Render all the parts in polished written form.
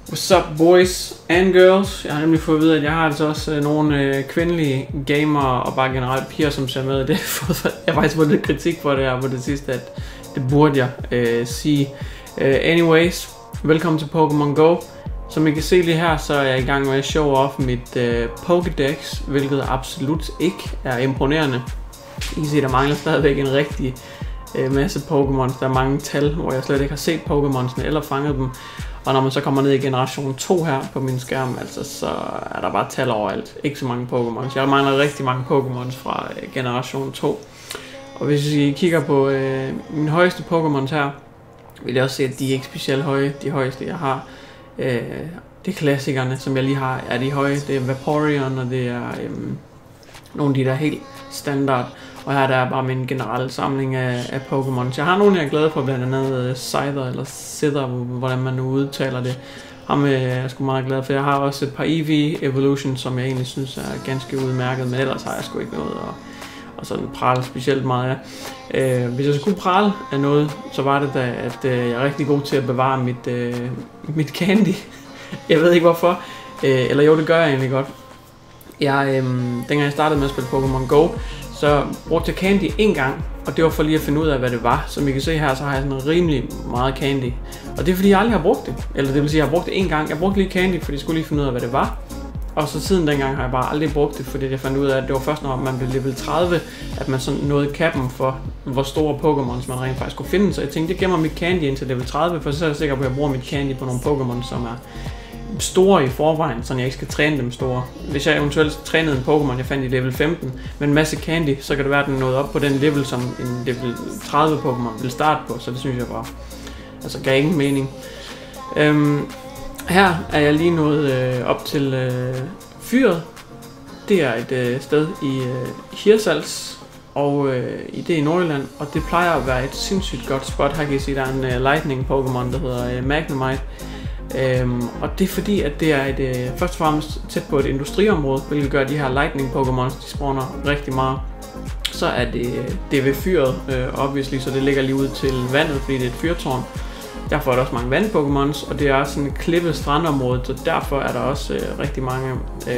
What's up boys and girls? Jeg har nemlig fået at vide, at jeg har altså også nogle kvindelige gamere og bare generelt piger, som ser med. Jeg har faktisk fået lidt kritik for det her på det sidste, at det burde jeg sige. Anyways, velkommen til Pokémon Go. Som I kan se lige her, så er jeg i gang med at show off mit Pokédex, hvilket absolut ikke er imponerende. I kan se, der mangler stadigvæk en rigtig masse Pokémons. Der er mange tal, hvor jeg slet ikke har set Pokémonsene eller fanget dem. Og når man så kommer ned i generation 2 her på min skærm, altså, så er der bare tal overalt. Ikke så mange Pokémons. Jeg mangler rigtig mange Pokémons fra generation 2. Og hvis I kigger på mine højeste Pokémons her, vil jeg også se, at de er ikke specielt høje. De højeste jeg har, det er klassikerne, som jeg lige har, er de høje. Det er Vaporeon, og det er nogle af de der helt standard. Og her der er bare min generelle samling af Pokémon. Jeg har nogle, jeg er glad for, blandt andet Scyther eller Scyther, hvordan man nu udtaler det. Ham er jeg sgu meget glad for. Jeg har også et par Eevee Evolution, som jeg egentlig synes er ganske udmærket, men ellers har jeg sgu ikke noget og sådan prale specielt meget af. Hvis jeg skulle prale af noget, så var det da, at jeg er rigtig god til at bevare mit candy. Jeg ved ikke hvorfor, eller jo, det gør jeg egentlig godt. Dengang jeg startede med at spille Pokémon Go, så brugte jeg candy en gang, og det var for lige at finde ud af, hvad det var. Som I kan se her, så har jeg sådan rimelig meget candy. Og det er fordi, jeg aldrig har brugt det. Eller det vil sige, jeg har brugt det en gang. Jeg brugte lige candy, fordi jeg skulle lige finde ud af, hvad det var. Og så siden dengang har jeg bare aldrig brugt det, fordi jeg fandt ud af, at det var først, når man blev level 30, at man sådan nåede kappen for, hvor store Pokémons man rent faktisk kunne finde. Så jeg tænkte, jeg gemmer mit candy indtil level 30, for så er jeg sikker på, at jeg bruger mit candy på nogle Pokémon, som er store i forvejen, så jeg ikke skal træne dem store. Hvis jeg eventuelt trænede en Pokémon, jeg fandt i level 15, med en masse candy, så kan det være, at den nåede op på den level, som en level 30 Pokémon vil starte på, så det synes jeg bare, altså gav ingen mening. Her er jeg lige nået op til fyret. Det er et sted i Hirtshals, og det er i Nordjylland, og det plejer at være et sindssygt godt spot. Her kan I se, der er en lightning Pokémon, der hedder Magnemite. Og det er fordi, at det er først og fremmest tæt på et industriområde, hvilket gør, at de her lightning Pokémons, de spawner rigtig meget. Så er det ved fyret, obviously, så det ligger lige ud til vandet, fordi det er et fyrtårn. Derfor er der også mange vand-Pokémons, og det er også sådan et klippet strandområde, så derfor er der også rigtig mange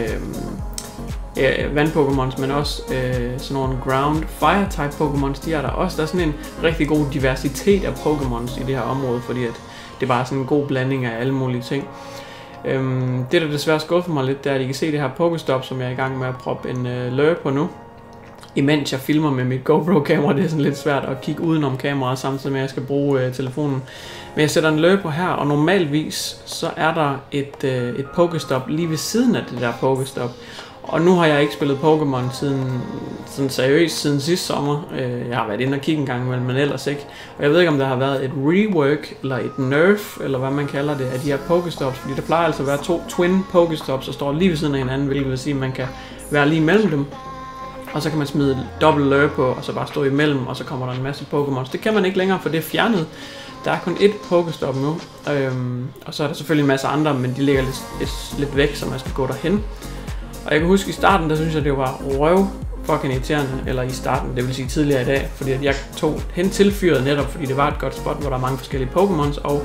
vand-Pokémons, men også sådan nogle ground fire-type Pokémons, de er der også. Der er sådan en rigtig god diversitet af Pokémons i det her område, fordi at det er bare sådan en god blanding af alle mulige ting. Det der desværre skuffer mig lidt, det er, at I kan se det her Pokestop, som jeg er i gang med at proppe en lure på nu. Imens jeg filmer med mit GoPro-kamera, det er sådan lidt svært at kigge udenom kameraet, samtidig med at jeg skal bruge telefonen. Men jeg sætter en lure på her, og normalvis så er der et Pokestop lige ved siden af det der Pokestop. Og nu har jeg ikke spillet Pokémon sådan seriøst siden sidste sommer. Jeg har været inde og kigge en gang imellem, men ellers ikke. Og jeg ved ikke, om der har været et rework eller et nerf, eller hvad man kalder det, af de her Pokestops. Fordi der plejer altså at være 2 twin Pokestops, der står lige ved siden af hinanden, hvilket vil sige, at man kan være lige mellem dem. Og så kan man smide dobbelt lure på, og så bare stå imellem, og så kommer der en masse Pokémons. Det kan man ikke længere, for det er fjernet. Der er kun ét Pokestop nu. Og så er der selvfølgelig en masse andre, men de ligger lidt væk, så man skal gå derhen. Og jeg kan huske i starten, der synes jeg, det var røv fucking irriterende, eller i starten, det vil sige tidligere i dag, fordi at jeg tog hen til fyret netop, fordi det var et godt spot, hvor der er mange forskellige Pokémons, og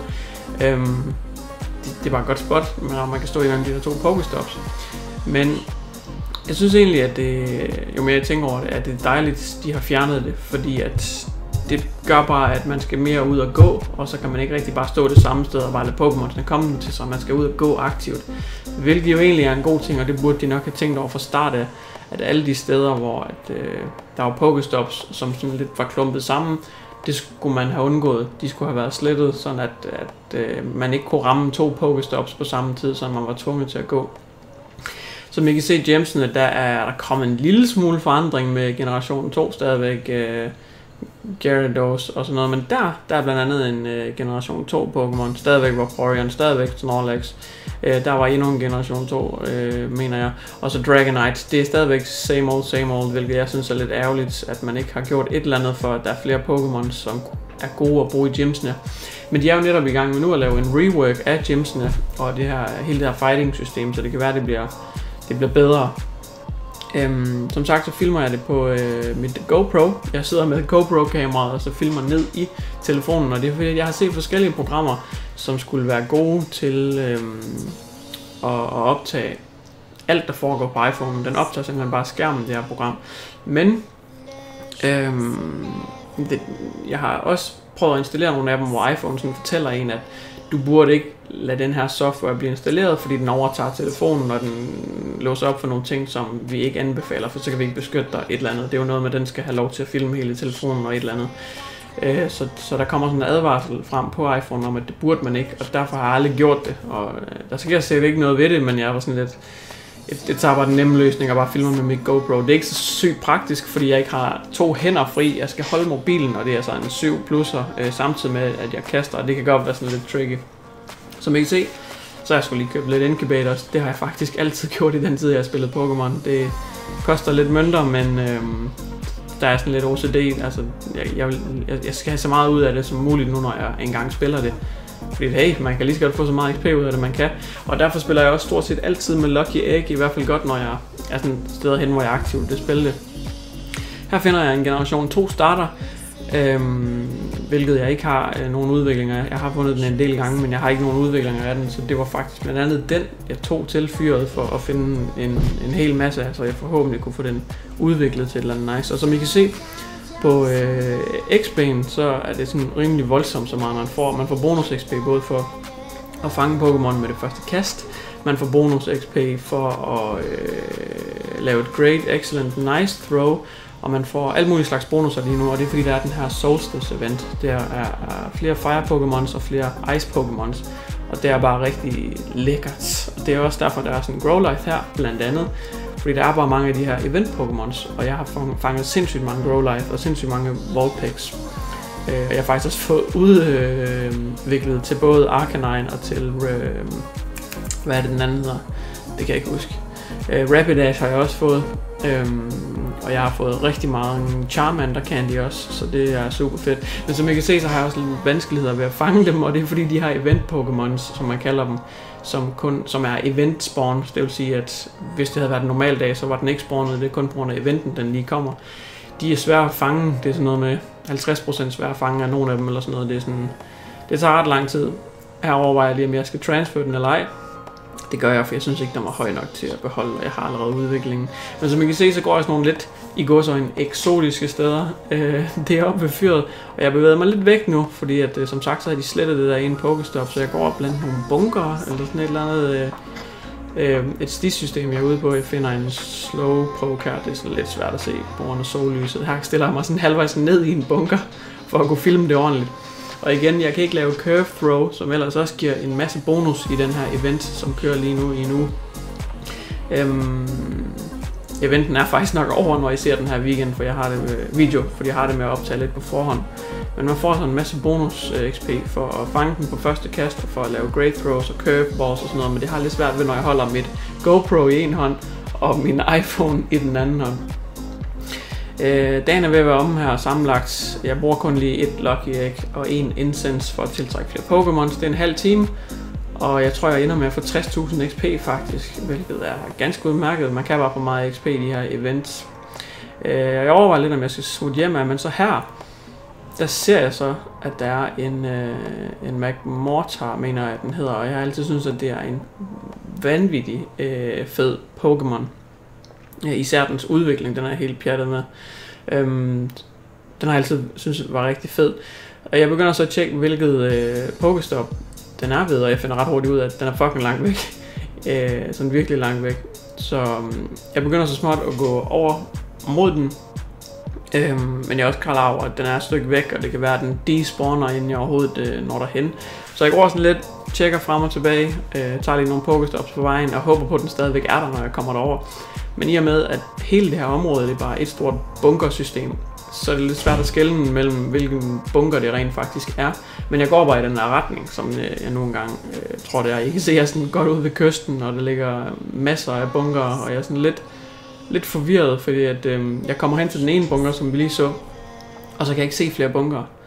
det var et godt spot, når man kan stå i de der 2 Pokestops. Men jeg synes egentlig, at jo mere jeg tænker over det, at det er dejligt, de har fjernet det, fordi at det gør bare, at man skal mere ud og gå, og så kan man ikke rigtig bare stå det samme sted og bare lade Pokémonsene komme til, så man skal ud og gå aktivt. Hvilket jo egentlig er en god ting, og det burde de nok have tænkt over fra start af, at alle de steder, hvor der var Pokestops, som sådan lidt var klumpet sammen, det skulle man have undgået. De skulle have været slettet, sådan at man ikke kunne ramme 2 Pokestops på samme tid, så man var tvunget til at gå. Som I kan se, Gemsene, der er der kommet en lille smule forandring med generation 2 stadigvæk. Gyarados og sådan noget, men der er blandt andet en generation 2 Pokémon, stadigvæk Vaporeon, stadigvæk Snorlax, der var endnu en generation 2, mener jeg, og så Dragonite, det er stadigvæk same old, hvilket jeg synes er lidt ærgerligt, at man ikke har gjort et eller andet for, at der er flere Pokémon, som er gode at bruge i gymsene. Men de er jo netop i gang med nu at lave en rework af gymsene, og hele det her fighting system, så det kan være, det bliver bedre. Som sagt så filmer jeg det på mit GoPro. Jeg sidder med GoPro-kameraet og så filmer ned i telefonen, og det er fordi jeg har set forskellige programmer, som skulle være gode til at optage alt der foregår på iPhone. Den optager simpelthen bare skærmen, det her program. Men jeg har også prøvet at installere nogle af dem, hvor iPhone sådan fortæller en, at du burde ikke lade den her software blive installeret, fordi den overtager telefonen, og den låser op for nogle ting, som vi ikke anbefaler, for så kan vi ikke beskytte dig et eller andet. Det er jo noget med, at den skal have lov til at filme hele telefonen og et eller andet. Så der kommer sådan en advarsel frem på iPhone om, at det burde man ikke, og derfor har jeg aldrig gjort det. Og der skal jeg slet ikke noget ved det, men jeg var sådan lidt... Det tager bare den nemme løsning og bare filmer med mit GoPro. Det er ikke så sygt praktisk, fordi jeg ikke har 2 hænder fri. Jeg skal holde mobilen, og det er så en 7 plusser, samtidig med, at jeg kaster, og det kan godt være sådan lidt tricky. Som I kan se, så har jeg skulle lige købt lidt incubators. Det har jeg faktisk altid gjort i den tid, jeg har spillet Pokémon. Det koster lidt mønter, men der er sådan lidt OCD. Altså, jeg skal have så meget ud af det som muligt nu, når jeg engang spiller det. Fordi hey, man kan lige så godt få så meget XP ud af det, man kan. Og derfor spiller jeg også stort set altid med Lucky Egg, i hvert fald godt, når jeg er sådan steder hen, hvor jeg er aktiv i det spil. Her finder jeg en generation 2 starter, hvilket jeg ikke har nogen udviklinger af. Jeg har fundet den en del gange, men jeg har ikke nogen udviklinger af den, så det var faktisk blandt andet den, jeg tog tilfyret for at finde en hel masse, så jeg forhåbentlig kunne få den udviklet til et eller andet nice. Og som I kan se, på XP'en, så er det sådan rimelig voldsomt, så meget man får. Man får bonus XP både for at fange Pokémon med det første kast. Man får bonus XP for at lave et great, excellent, nice throw. Og man får alle mulige slags bonusser lige nu, og det er fordi der er den her Solstice event. Der er flere Fire Pokémons og flere Ice Pokémons. Og det er bare rigtig lækkert. Og det er også derfor, der er sådan en Growlithe her, blandt andet. Fordi der er bare mange af de her event Pokémons, og jeg har fanget sindssygt mange Growlithe og sindssygt mange Vulpix. Og jeg har faktisk også fået udviklet til både Arcanine og til, hvad er det den anden hedder? Det kan jeg ikke huske. Rapidash har jeg også fået, og jeg har fået rigtig meget Charmander Candy også, så det er super fedt. Men som I kan se, så har jeg også lidt vanskeligheder ved at fange dem, og det er fordi de har event Pokémons, som man kalder dem, som er event spawn. Det vil sige, at hvis det havde været en normal dag, så var den ikke spawnet. Det er kun på grund af eventen, den lige kommer. De er svære at fange. Det er sådan noget med 50% svære at fange af nogle af dem, eller sådan noget. Det tager ret lang tid. Her overvejer jeg lige, om jeg skal transfer den eller ej. Det gør jeg, for jeg synes ikke, den var høj nok til at beholde, og jeg har allerede udviklingen. Men som I kan se, så går jeg sådan nogle lidt i gåseøjne eksotiske steder. Det er oppe ved fyret, og jeg bevæger mig lidt væk nu, fordi at, som sagt, så har de slettet det der ene Pokestop, så jeg går op blandt nogle bunker, eller sådan et eller andet et stissystem, jeg er ude på. Jeg finder en slow poke her, det er sådan lidt svært at se på grund af sollyset. Her stiller jeg mig sådan halvvejs ned i en bunker, for at kunne filme det ordentligt. Og igen, jeg kan ikke lave curve throw, som ellers også giver en masse bonus i den her event, som kører lige nu i en uge. Eventen er faktisk nok over, når I ser den her weekend, for jeg har det med video, fordi jeg har det med at optage lidt på forhånd. Men man får sådan en masse bonus XP for at fange den på første kast, og for at lave great throws og curve balls og sådan noget, men det har lidt svært ved, når jeg holder mit GoPro i en hånd, og min iPhone i den anden hånd. Dagen er ved at være om her sammenlagt. Jeg bruger kun lige et Lucky Egg og en Incense for at tiltrække flere Pokémons. Det er en halv time, og jeg tror, jeg ender med at få 60.000 XP faktisk, hvilket er ganske udmærket. Man kan bare få meget XP i de her events. Jeg overvejer lidt, om jeg skal smutte hjem af, men så her, der ser jeg så, at der er en Magmortar, mener jeg, den hedder, og jeg har altid synes, at det er en vanvittig fed Pokémon. Især dens udvikling, den er helt pjattet med. Den har jeg altid synes var rigtig fed. Og jeg begynder så at tjekke, hvilket Pokestop den er ved, og jeg finder ret hurtigt ud af, at den er fucking langt væk. Sådan virkelig langt væk. Så jeg begynder så småt at gå over mod den. Men jeg er også klar over, at den er et stykke væk, og det kan være, at den despawner, inden jeg overhovedet når derhen. Så jeg går sådan lidt, tjekker frem og tilbage, tager lige nogle Pokestops på vejen, og håber på, at den stadigvæk er der, når jeg kommer derover. Men i og med, at hele det her område, det er bare et stort bunkersystem, så er det lidt svært at skelne mellem, hvilken bunker det rent faktisk er. Men jeg går bare i den her retning, som jeg nogle gange tror, det er. I kan se, at jeg er sådan godt ude ved kysten, og der ligger masser af bunker, og jeg er sådan lidt forvirret, fordi at, jeg kommer hen til den ene bunker, som vi lige så, og så kan jeg ikke se flere bunker.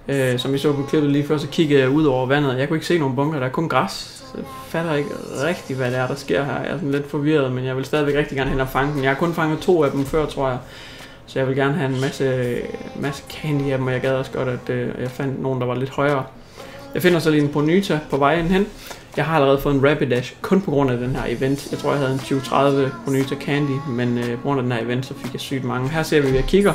Som I så på klippet lige før, så kiggede jeg ud over vandet. Jeg kunne ikke se nogen bunker, der er kun græs. Så jeg fatter ikke rigtigt, hvad det er, der sker her. Jeg er sådan lidt forvirret, men jeg vil stadigvæk rigtig gerne hen og fange den. Jeg har kun fanget 2 af dem før, tror jeg. Så jeg vil gerne have en masse candy af dem, og jeg gad også godt, at jeg fandt nogen, der var lidt højere. Jeg finder så lige en Ponyta på vejen hen. Jeg har allerede fået en Rapidash, kun på grund af den her event. Jeg tror, jeg havde en 20-30 Ponyta Candy, men på grund af den her event, så fik jeg sygt mange. Her ser vi, at jeg kigger.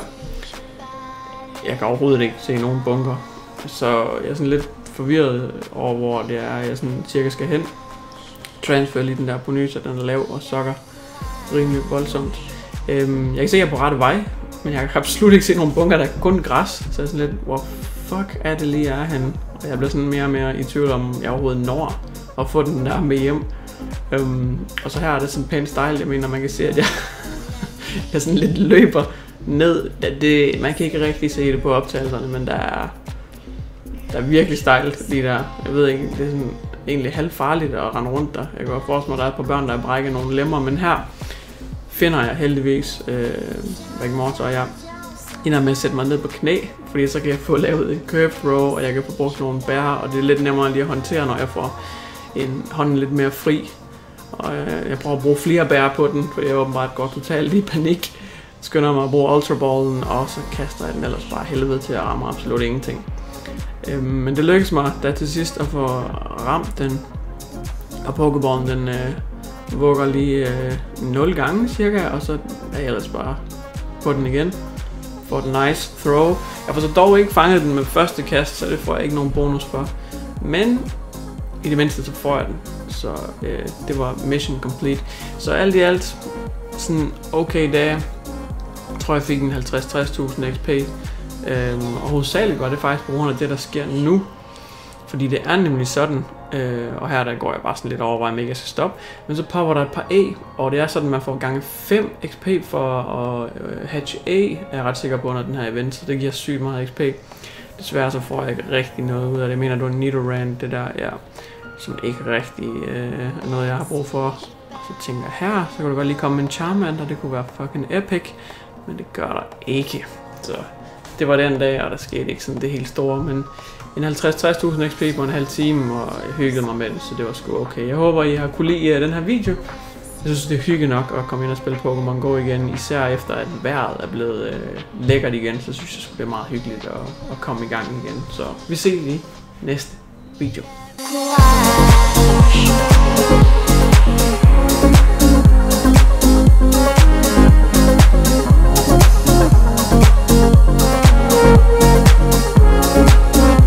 Jeg kan overhovedet ikke se nogen bunker. Så jeg er sådan lidt forvirret over, hvor det er, jeg sådan cirka skal hen. Transfer lige den der Ponyta, den er lav og sokker rimelig voldsomt. Jeg kan se, at jeg er på rette vej, men jeg kan absolut ikke se nogen bunker, der er kun græs. Så jeg er sådan lidt, hvor fuck er det lige er henne? Og jeg bliver sådan mere og mere i tvivl om, jeg overhovedet når at få den der med hjem. Og så her er det sådan pænt style. Jeg mener, man kan se, at jeg sådan lidt løber ned. Man kan ikke rigtig se det på optagelserne, men der er virkelig stejlt lige der. Jeg ved ikke, det er sådan egentlig halvt farligt at rende rundt der. Jeg kan godt forestille mig, at der er et par børn, der har brækket nogle lemmer, men her finder jeg heldigvis Magmortar, og jeg ender med at sætte mig ned på knæ, fordi så kan jeg få lavet en curve throw, og jeg kan få brugt nogle bær, og det er lidt nemmere lige at håndtere, når jeg får hånden lidt mere fri. Og jeg prøver at bruge flere bær på den, for jeg åbenbart går totalt i panik. Skynder mig at bruge ultraballen, og så kaster jeg den ellers bare helvede til at ramme absolut ingenting. Men det lykkedes mig da til sidst at få ramt den, og Pokéballen den vugger lige 0 gange cirka, og så er jeg ellers bare på den igen. For et nice throw. Jeg får så dog ikke fanget den med første kast, så det får jeg ikke nogen bonus for. Men i det mindste så får jeg den. Så det var mission complete. Så alt i alt sådan okay dage. Jeg tror jeg fik en 50-60.000 XP. Og hovedsageligt var det faktisk på grund af det, der sker nu. Fordi det er nemlig sådan, og her der går jeg bare sådan lidt over, om jeg skal stoppe. Men så popper der et par A, og det er sådan, at man får gange 5 XP for at hatch A, er jeg ret sikker på under den her event, så det giver sygt meget XP. Desværre så får jeg ikke rigtig noget ud af det. Jeg mener, du er Nidoran, det der, ja, som ikke rigtig er noget, jeg har brug for. Og så tænker jeg her, så kan du godt lige komme med en Charmander, det kunne være fucking epic, men det gør der ikke. Så det var den dag, og der skete ikke sådan det helt store, men en 50-60.000 XP på en halv time, og jeg hyggede mig med det, så det var sgu okay. Jeg håber, I har kunne lide den her video. Jeg synes, det er hygge nok at komme ind og spille Pokémon Go igen, især efter at vejret er blevet lækkert igen, så synes jeg, det er meget hyggeligt at komme i gang igen. Så vi ses i næste video.